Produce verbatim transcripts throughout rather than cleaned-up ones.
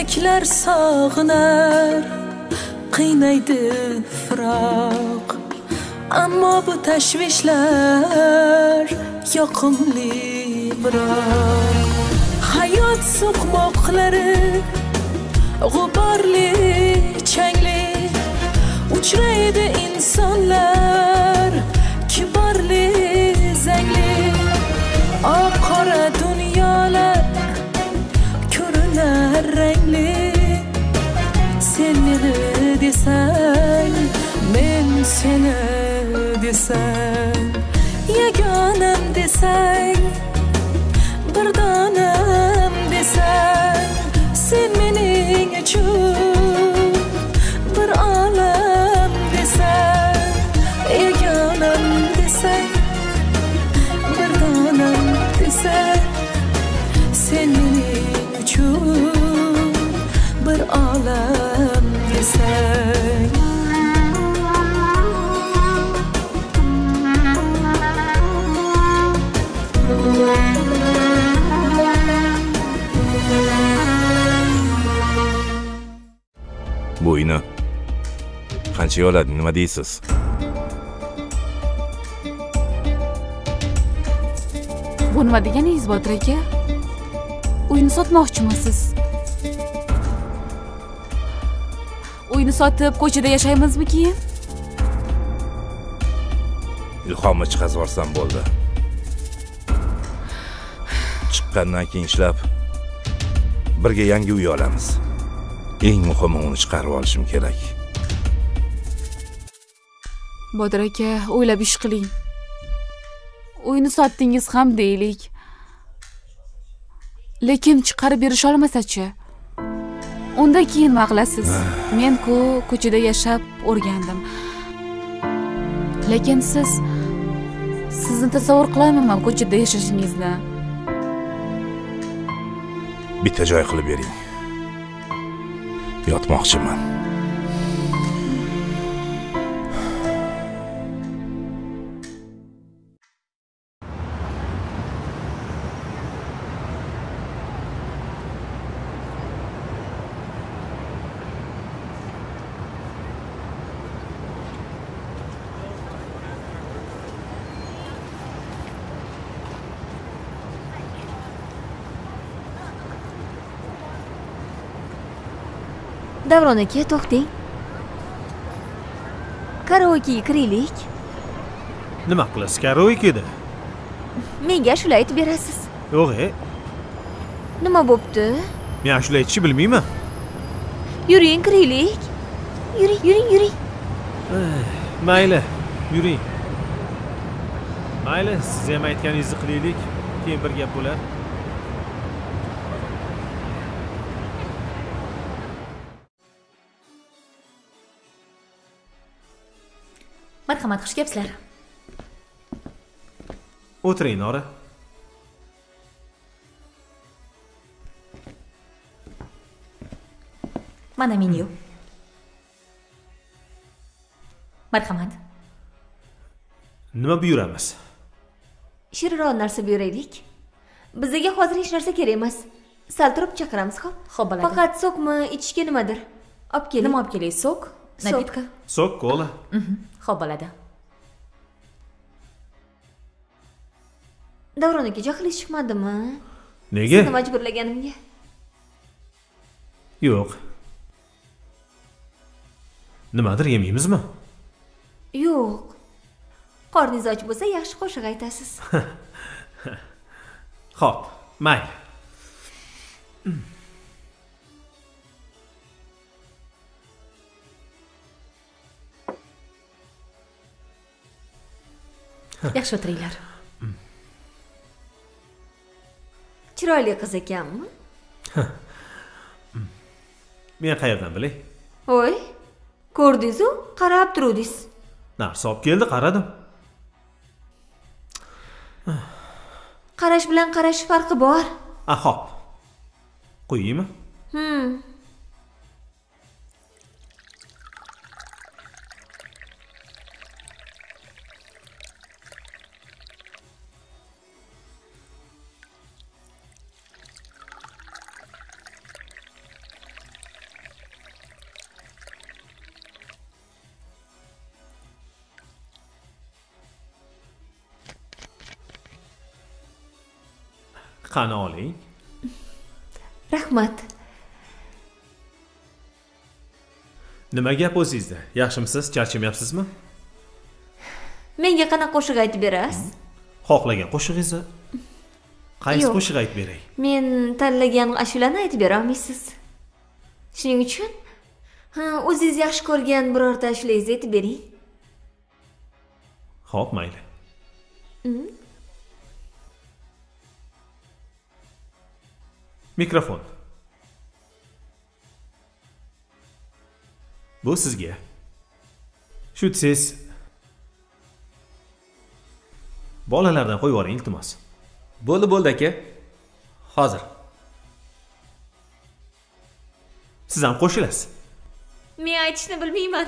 Yürekler sağınar, qiynaydi firoq. Ammo bu tashvishlar yoqimli biroq. Hayot so'qmoqlari g'uborli, changli, uchraydi insonlar kiborli, zangli. Oq qora dunyolar ko'rinar rangli. Sen meni desang, men seni desam, yagonam desang, bir donam desang, sen mening uchun bir olam desang, yagonam desang, bir donam desang, sen mening uchun bir olam desang. Bu uyni qanchaga oladi, nima deysiz? Bu nima deganingiz Botir aka? Uyni sotmoqchimisiz? Uyni sotib ko'chada yashaymizmi keyin? Ilhomni chiqazib yuborsam bo'ldi. Chiqqandan keyin ishlab birga yangi uy olamiz. Eng muhimi uni chiqarib olishim kerak. Botir aka, o'ylab ish qiling. Uyni sotdingiz ham deylik. Lekin chiqarib berish olmasa-chi? Unda keyin nima qilasiz? Men-ku ko'chada yashab o'rgandim. Lekin siz sizni tasavvur qilaman ko'chada yashashingizni. Bitta joy qilib bering. Yotmoqchiman. Davron aka, to'xting. Karaokega kiraylik. Nima qilasiz karaokeda? Menga ashula aytib berasiz. Yo'q-e. Nima bo'pti? Men ashula aytishni bilmayman. Yuring, kiraylik. Yuring, yuring, yuring. Mayli, yuring. Mayli, siz ham aytganingizni qilaylik. Keyin bir gap bo'lar. Marhamat, xush kelibsizlar. O'tiring, Nora. Mana menyu. Marhamat. Nima buyuramiz? Shirinroq narsa buyuraylik. Bizga hozir hech narsa kerak emas. Sal turib chaqiramiz, xo'p? Xo'p, bo'ladi. Faqat sokmi, ichishga nimadir? Olib keling. Nima olib kelaysiz? Sok, napitka. Sok, kola. Xo'p, bo'ladi. Davron aka, jahlingiz chiqmadimi? Nega? Sizni majburlaganimga. Yo'q. Nimadir yemaymizmi? Yo'q. Qorningiz och bo'lsa, yaxshi qo'shiq aytasiz. Xo'p, mayli. Yaxshi o'tiringlar. Chiroyli qiz ekanmi? Men qayerdan bilay? Voy, ko'rdingiz-ku, qarab turdingiz. Narsa olib keldi, qaradim. Qarash bilan qarash farqi bor. A, xo'p. Qo'yaymi? Hmm. Qani oling. Rahmat. Nima gap o'zingizda? Yaxshimisiz? Charchamayapsizmi? Menga qanaqa qo'shiq aytib berasiz? Xohlagan qo'shig'ingizni. Qaysi Yo'q. qo'shiq aytib beray? Men tanlagan ashulani aytib bera olmaysiz. Shuning uchun ha, o'zingiz yaxshi ko'rgan birorta ashulangizni aytib bering. Xo'p, mayli. Mikrofon. Bu sizga. Shu siz bolalardan qo'yib yuboring, iltimos. Bo'ldi, bo'ldi aka. Hozir. Siz ham qo'shilasiz. Men aytishni bilmayman.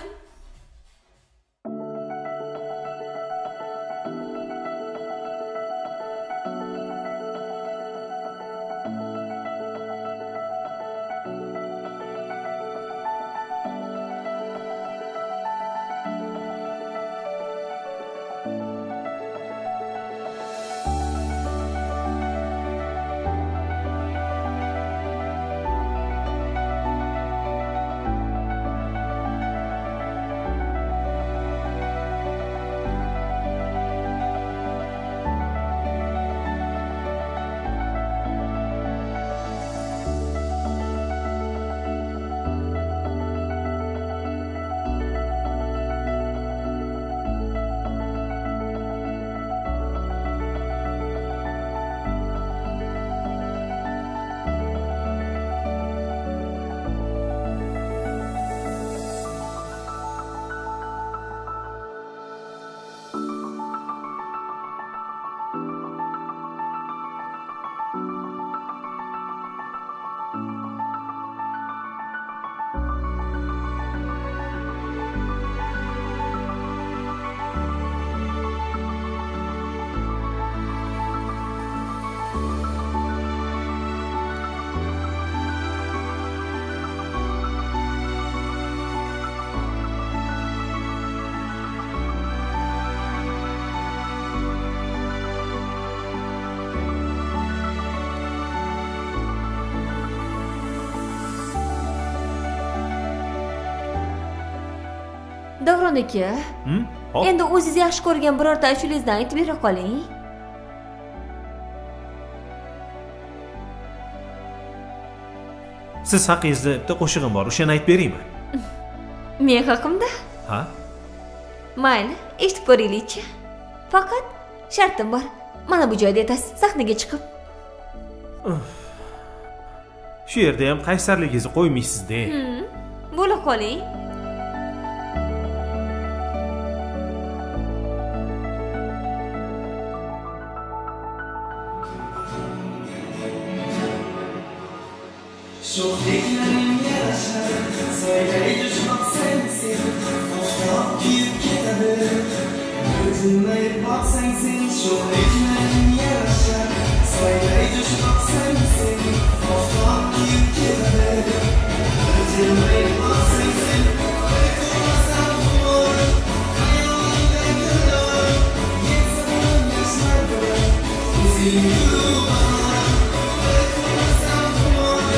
Davron aka. Hm? Hop. Endi o'zingiz yaxshi ko'rgan birorta ashulangizdan aytib bera qoling. Siz haqingizda bitta qo'shig'im bor, o'shani aytib beraymi? Men haqimda? Ha? Mayli, eshitib ko'ringlar-chi. Faqat shartim bor. Mana bu joyda aytasiz, sahnaga chiqib. Shu yerda ham qaysarligingizni qo'ymaysiz-da. Bo'la qoling. Sho'xliklaring yarashar, soylaydi sho'x sensin, oftob kuyib ketadi. O'zingni boqsang sen, sho'xliklaring yarashar, soylaydi sho'x sensin, oftob kuyib ketadi. O'zingni boqsang sen, uyqumasam xumor, xayolingda gullar, yetsin yoshlar bilan, o'zing yurib bahor, uyqumasam xumor.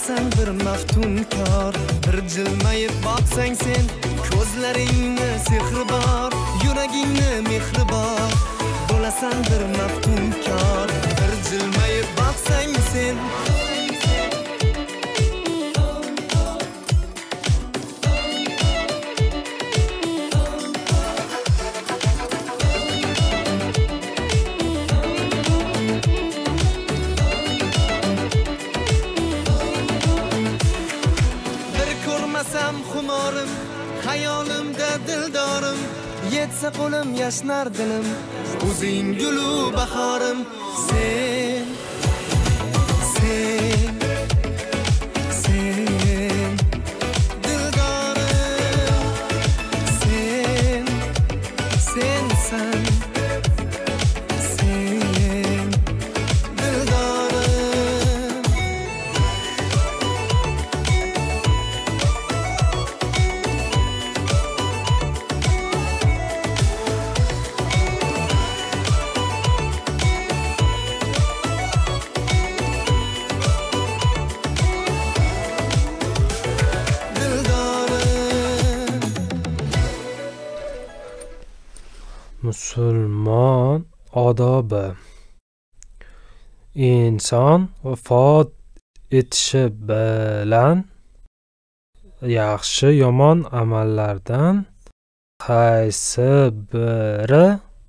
bo'lasan bir maftunkor bir jilmayib boqsang sen ko'zlaringni sehri bor yuragingni mehri bor bo'lasan bir maftunkor bir jilmayib boqsang sen xumorim xayolimda dildorim yetsa qo'lim yashnar dilim o'zing gulu bahorim sen sen sen dildorim sen sensan sen dildorim Musulmon odobi. Inson vafot etishi bilan yaxshi yomon amallardan qaysi biri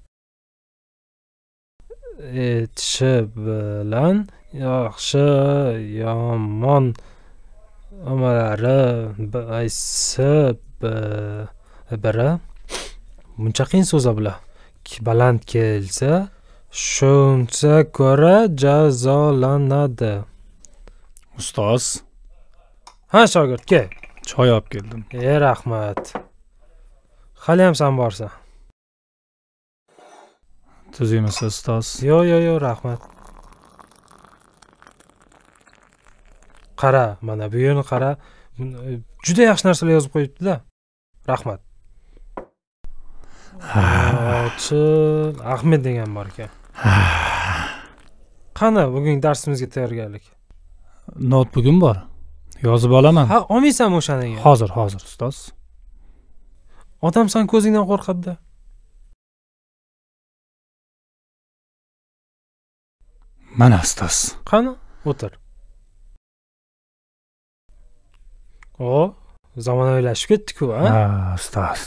etishi bilan yaxshi yomon amallari qaysi biri buncha qiyin so'zlar bular. Baland kelsa, shuncha ko'ra jazolanadi. Ustoz. Ha, shogird, kel. Choy olib keldim. E, rahmat. Hali ham sen borsan. Tuzimisiz, ustoz? Yo, yo, yo, rahmat. Qara, mana bu yerni qara. Juda yaxshi narsalar yozib qo'yibdi-da. Rahmat. Ochil Ahmed degan bor ekan. Qani, bugun darsimizga tayyorgarlik. Notebook'im bor. Yozib olaman. Ha, olmaysanmi o'shaniga? Hozir, hozir, ustoz. Odam san ko'zingdan qo'rqadi-da. Mana ustoz. Qani, o'tir. O, zamonaviylashib ketdik-ku, ha? Ha, ustoz.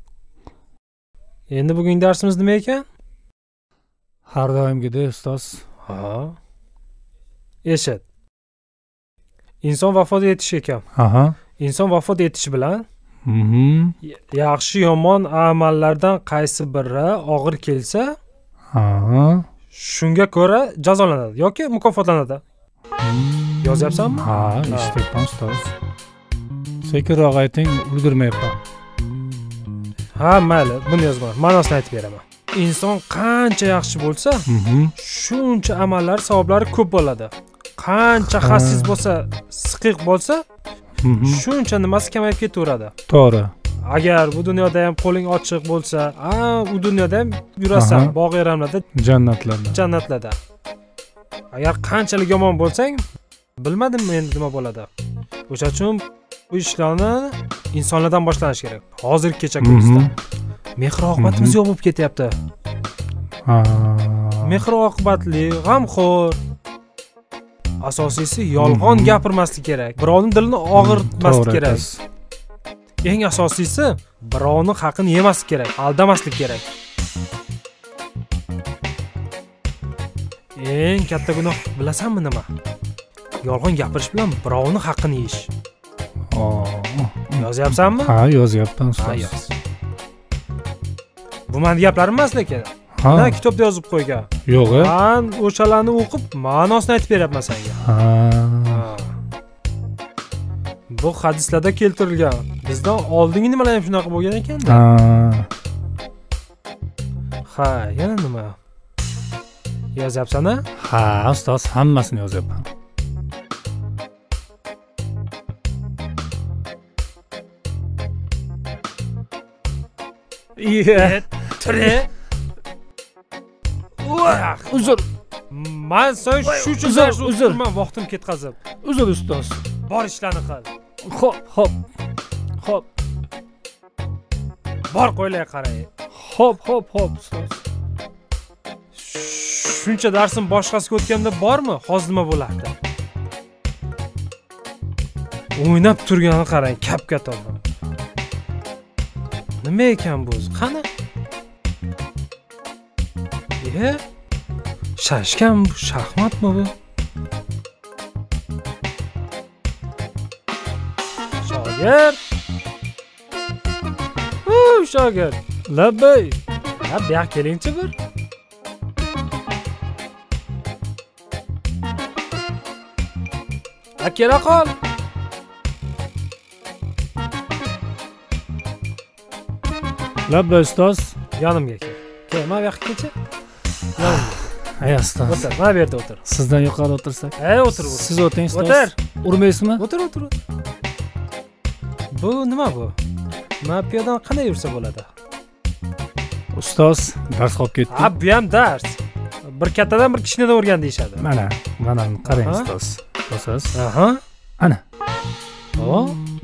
Endi bugun darsimiz nima ekan? Har doimgidek, ustoz. Ha. Eshit. Inson vafot etishi ekan. Aha. Inson vafot etishi bilan Mhm. yaxshi yomon amallardan qaysi biri og'ir kelsa, ha, shunga ko'ra jazolanadi yoki mukofotlanadi. Yozyapsanmi? Ha, eshityapman, ustoz. Sekinroq ayting, ulgurmayapman. Ha, mayli, buni yozma. Ma'nosini aytib beraman. Inson qancha yaxshi bo'lsa, shuncha amallar savoblari ko'p bo'ladi. Qancha xasis bo'lsa, siqiq bo'lsa, shuncha nimasi kamayib ketaveradi. To'g'ri. Agar bu dunyoda ham qo'ling ochiq bo'lsa, a, u dunyoda ham yurasan, bog'-yaramlarda, jannatlarda. Jannatlarda. Agar qanchalik yomon bo'lsang, bilmadim endi nima bo'ladi. O'sha uchun bu ishlarni insonlardan boshlanish kerak. Hozirgi kecha kunduzda. Mehr-oqibatimiz yo'q bo'lib ketyapti. Ha. Mehr-oqibatli, g'amxo'r. Asosiysi yolg'on gapirmaslik kerak. Birovning dilini og'ritmaslik kerak. Eng asosiysi birovning haqini yemaslik kerak, aldamaslik kerak. Eng katta gunoh bilasanmi nima? Yolg'on gapirish bilan birovning haqini yeyish. Yozyapsanmi? Ha, yozyapman, ustoz. Ha, yoz. Bu meni gaplarim emas lekin. Ha, kitobda yozib qo'ygan. Yo'q, e? Men o'shalarni o'qib, ma'nosini aytib beryapman senga. Ha. Bu hadislarda keltirilgan. Bizdan oldingi nimalar ham shunaqa bo'lgan ekan-da. Ha. Ha, yana nima? Yozyapsan-a? Ha, ustoz, hammasini yozyapman. Iya, tre. Uzr. Men sen shu uchun uzr, uzr, men vaqtim ketkazib. Uzr, ustoz. bor ishlarni qil. Xo'p, xo'p. Xo'p. Bor qo'ylay qaray. Xo'p, xo'p, xo'p, ustoz. Shuncha darsim boshqasiga o'tganda bormi? Hozir nima bo'lardi? O'ynab turganini qarang, kapga to'g'ri. Nima ekan bu o'zi? Qani? E? Shashkan bu, shaxmatmi bu? Shogird. U, shogird. Labbay. Ha, bu yoqqa kelingchi bir. Ha, kela qol. Labbay ustoz. Yonimga kel. Kel, mana bu yoqqa kelchi. Yonimga. Ay ustoz. O'tir, mana bu yerda o'tir. Sizdan yuqori o'tirsak. Ey, o'tir, o'tir. Siz o'ting ustoz. O'tir. Urmaysizmi? O'tir, o'tir, o'tir. Bu nima bu? Mana piyodan qanday yursa bo'ladi? Ustoz, dars qolib ketdi. Ha, bu ham dars. Bir kattadan bir kichkinadan o'rgan deyshadi. Mana, mana qarang Aha. ustoz. Ko'rasiz? Aha. Ana. O.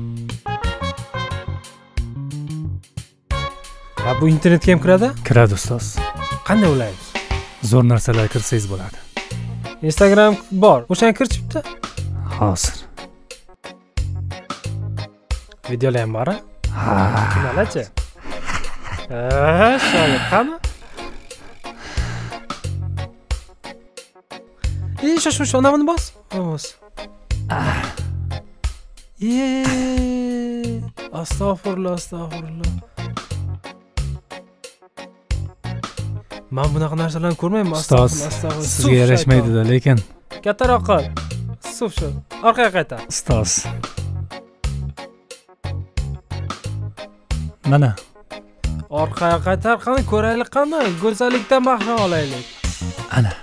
Ha, bu internetga ham kiradi? Kiradi ustoz. Qanday ulaymiz? Zo'r narsalar kirsangiz bo'ladi. Instagram bor. O'shani kirchibdi. Hozir. Videolar ham bor. Ha. Kimalachi? Ha, shoyib qani? Ey, shu shu shonavini bos. Bos. Ye. Astag'firullah, astag'firullah. Men bunaqa narsalarni ko'rmayman. Ustoz, sizga yarashmaydi-da, lekin kattaroq qil. Suv shu. Orqaga qaytar. ustoz. Mana. Orqaga qaytar, qani ko'raylik qani, go'zallikdan bahra olaylik. Ana.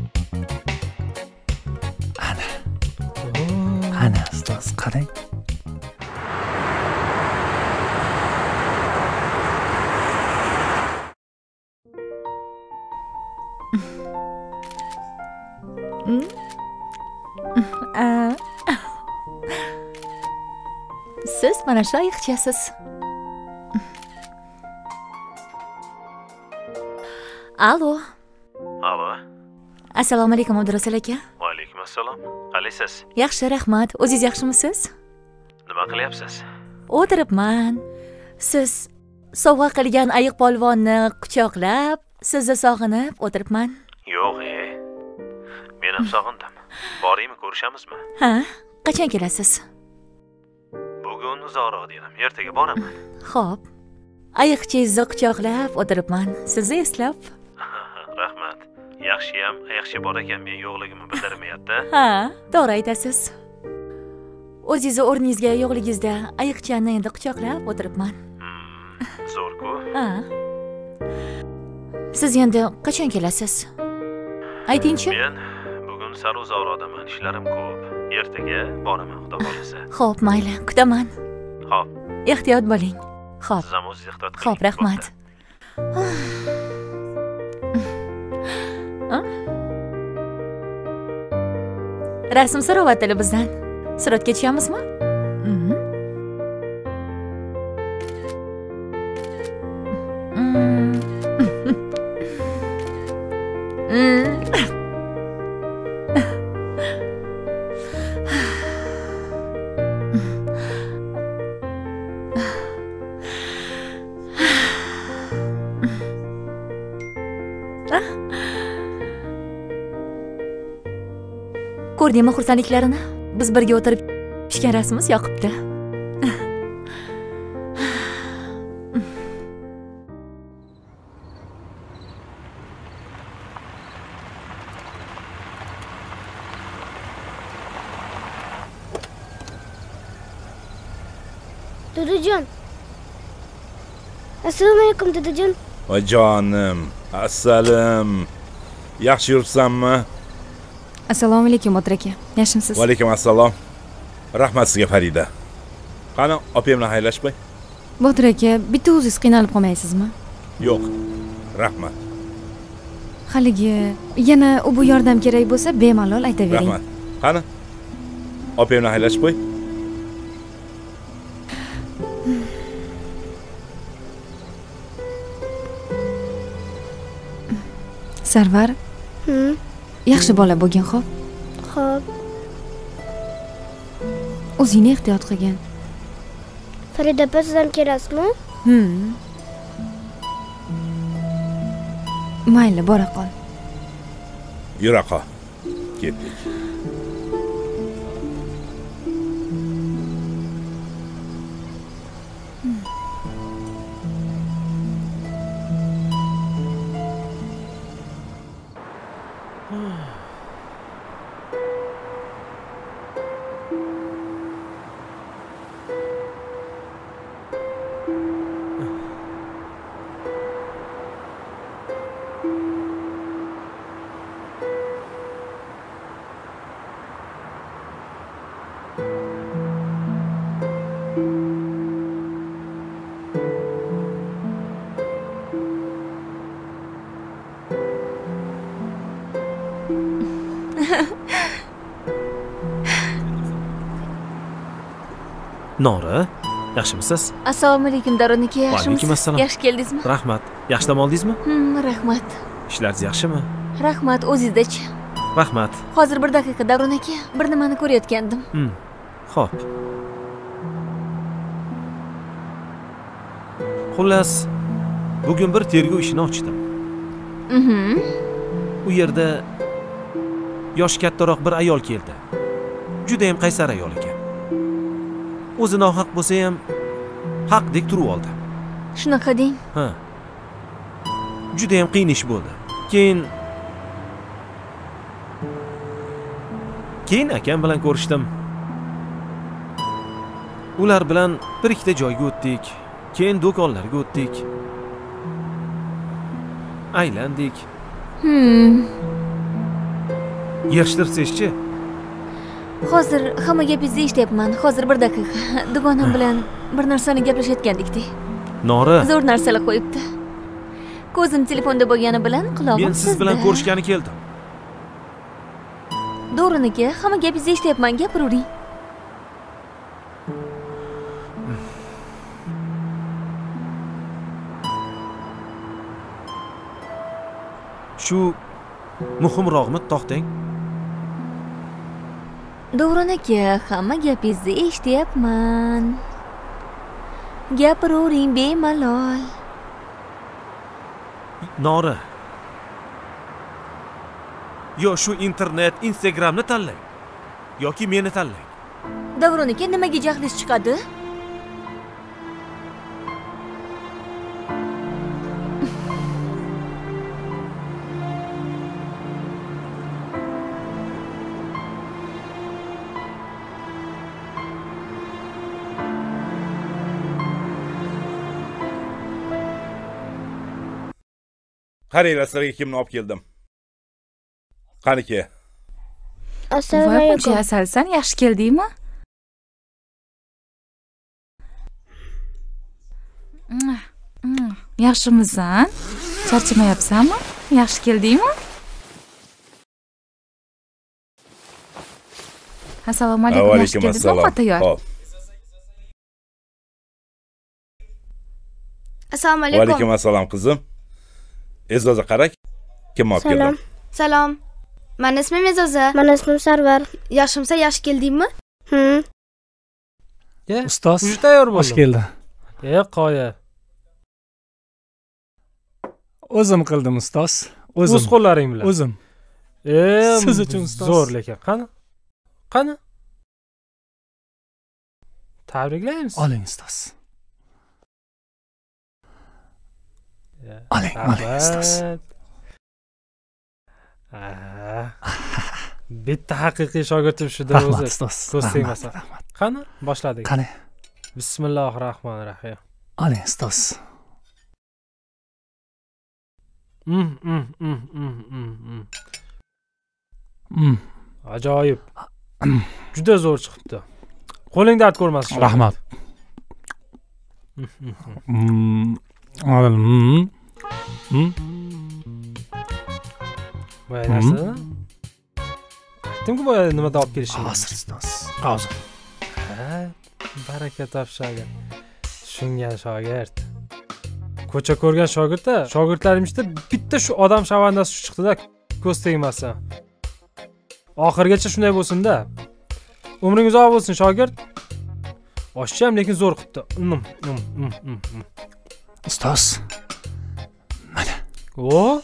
Ana. Ana ustoz, qarang. Siz mana shu ayiqchasiz. Alo. Alo. Assalomu alaykum Abdurasul aka. Va alaykum assalom. Qalaysiz? Yaxshi, rahmat. O'zingiz yaxshimisiz? Nima qilyapsiz? O'tiribman. Siz sovg'a qilgan ayiq polvonni quchoqlab, sizni sog'inib o'tiribman. Yo'q, e. Men ham sog'indim. Boraymi, ko'rishamizmi? Ha, qachon kelasiz? Bugun uzoqroq dedim. Ertaga boraman. Xo'p. Ayiqchangizni quchoqlab o'tiribman. Sizni eslab. Rahmat. Yaxshiyam, ayiqcha bor ekan, men yo'qligimni bildirmayapti. Ha, to'g'ri aytasiz. O'zingizni o'rningizga yo'qligingizda ayiqchani endi quchoqlab o'tiribman. Zo'r-ku. Ha. Siz endi qachon kelasiz? Aytingchi. Men bugun sal uzoqroqdaman, ishlarim ko'p. Ertaga boraman, xudo xolisa. Xo'p, mayli, kutaman. Xo'p. Ehtiyot bo'ling. Xo'p. Siz ham o'zingiz ehtiyot qiling. Xo'p, rahmat. Rasm so'rayaptilar bizdan. Suratga tushamizmi? Ko'rdingmi xursandliklarini? Biz birga o'tirib tushgan rasmimiz yoqibdi. Dadajon. Assalomu alaykum dadajon. Voy jonim, assalom. Yaxshi yuribsanmi? Assalomu alaykum Botir aka. Yaxshimisiz? Va alaykum assalom. Rahmat sizga Farida. Qani, opamni haylashib qo'y. Botir aka, bitta o'zingiz qiynalib qolmaysizmi? Yo'q. Rahmat. Haligi yana u bu yordam kerak bo'lsa, bemalol aytavering. Rahmat. Qani, opamni haylashib qo'y. Sarvar, Hmm. yaxshi bola bo'lgin, xo'p? Xo'p. O'zingni ehtiyot qilgin. Farida opa, siz ham kelasizmi? Hmm. Mayli, bora qol. Yura qol. Ketdik. Nora, yaxshimisiz? Assalomu alaykum Davron aka, Va alaykum yaxshimisiz? assalom. Yaxshi keldingizmi? Rahmat. Yaxshi dam oldingizmi? Hmm, rahmat. Ishlaringiz yaxshimi? Rahmat, o'zingizda-chi? Rahmat. Hozir bir daqiqa Davron aka, bir nimani ko'rayotgandim. Hmm. Xo'p. Xullas, bugun bir tergov ishini ochdim. Mhm. U yerda yosh kattaroq bir ayol keldi. Juda ham qaysar ayol ekan. O'zi nohaq bo'lsa ham haqdek turib oldi. Shunaqa deng. Ha. Juda ham qiyin ish bo'ldi. Keyin Keyin akam bilan ko'rishdim. Ular bilan bir ikkita joyga o'tdik. Keyin do'konlarga o'tdik. Aylandik. Hmm. Yig'ishtirsangchi? Hozir hamma gapingizni eshityapman. Hozir bir daqiqa. Dugonam bilan bir narsani gaplashayotgandikda. Nora, Zo'r narsalar qo'yibdi. Ko'zim telefonda bo'lgani bilan qulog'im men siz bilan ko'rishgani keldim. Davron aka, hamma gapingizni eshityapman, gapiravering. Shu muhimroqmi, to'xtang. Davron aka, hamma gapingizni eshityapman. Gapiravering bemalol. Nora. Yo shu internet, Instagramni tanlang. Yoki meni tanlang. Davron aka, nimaga jahlingiz chiqadi? Qaranglar, sizlarga kimni olib keldim. Qaniki? Assalomu Voy, alaykum. xo'ja asalsan, yaxshi keldingmi? Mm, mm, Yaxshimisan? Charchamayapsanmi? Yaxshi keldingmi? Assalomu alaykum. Yaxshi Alaykum keldingizmi, assalom. Xotayor? Hop. Assalomu Va alaykum. alaykum assalom qizim. E'zoza qara, kim olib keldim? Salom. Salom. Meni ismim E'zoza. Meni ismim Sarvar. Yaxshimsa, yaxshi keldingmi? Hmm. Ye, Ustoz, Uji tayyor bo'ldi. Xush keldi. E, qoya. O'zim qildim ustoz. O'zim. O'z qo'llaring bilan. O'zim. E, Siz uchun ustoz. Zo'r lekin. Qani? Qani? Tabriklaymiz. Oling ustoz. Oling, oling ustoz. Bitta haqiqiy shogirdim shuda Rahmat o'zi. ustoz. Ko'z Rahmat, tegmasa. rahmat. Qani? Boshladik. Qani? Bismillahirrohmanirrohim. Oling ustoz. Mm, mm, mm, mm, mm, mm. Mm. Ajoyib. Juda zo'r chiqibdi. Qo'ling dard ko'rmasin. Rahmat. Mm. Mm. Mm. Voy narsa. Aytdimku boya nimada olib kelishingni. Hozir ustoz. Hozir. Ha, baraka topshadi. tushungan shogird. Ko'cha ko'rgan shogird-da, shogirdlarimizda bitta shu odam shavandasi chiqdi-da, ko'z tegmasa. Oxirgacha shunday bo'lsin-da. Umring uzoq bo'lsin shogird. Oshchi ham lekin zo'r qilibdi. Ustoz. Mana. O?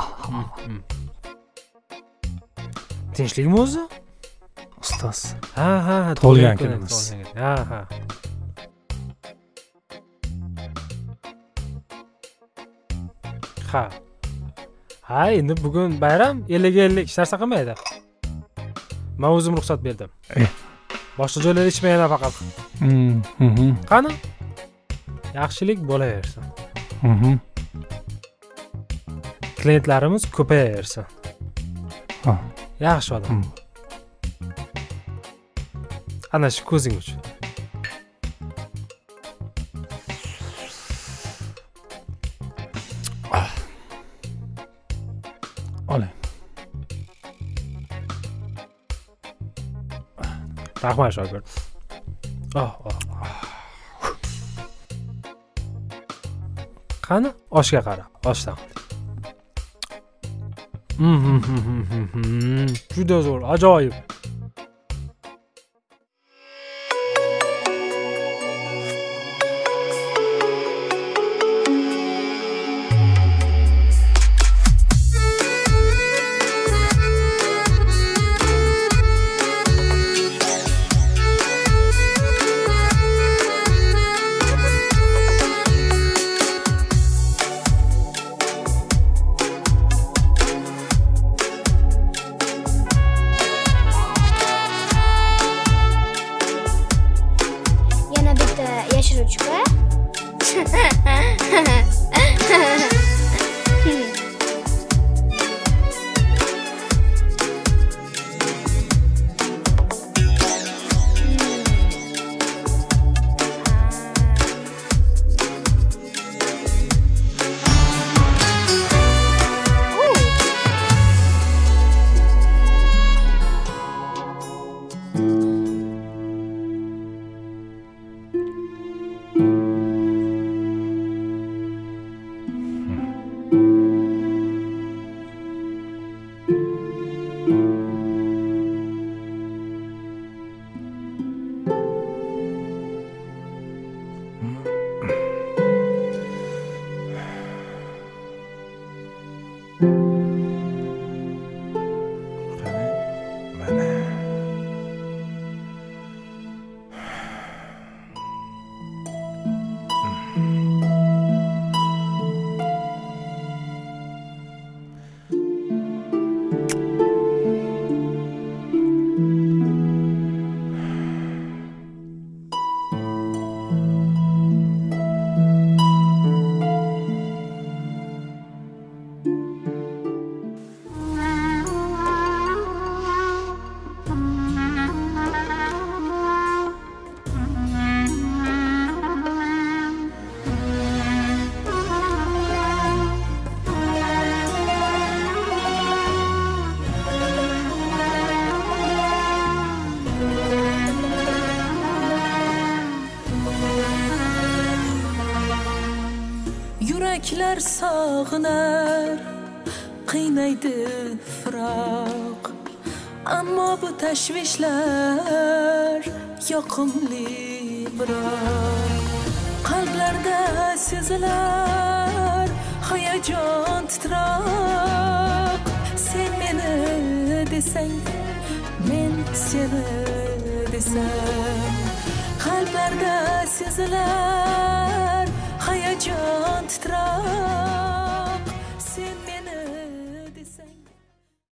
Tinchlikmi o'zi? Ustoz. Ha, ha, To'lgan kunimiz. Ha, ha. Ha. Ha, endi bugun bayram, ellik ellik hech narsa qilmaydi. Men o'zim ruxsat berdim. Boshqa joylarda ichmayman faqat. Mhm. Qani? Yaxshilik bo'laversin. Mhm. Klientlarimiz ko'payaversin. Ha. Yaxshi odam. Ana shu ko'zing uchun. Oling. Rahmat shogird. Oh, oh. Qani? Oshga qara, oshdan. Mhm. Juda zo'r, ajoyib. Yuraklar sog'inar, qiynaydi firoq. Ammo bu tashvishlar yoqimli biroq. Qalblarda sezilar hayajon titroq. Sen meni desang, men seni desam. Qalblarda sezilar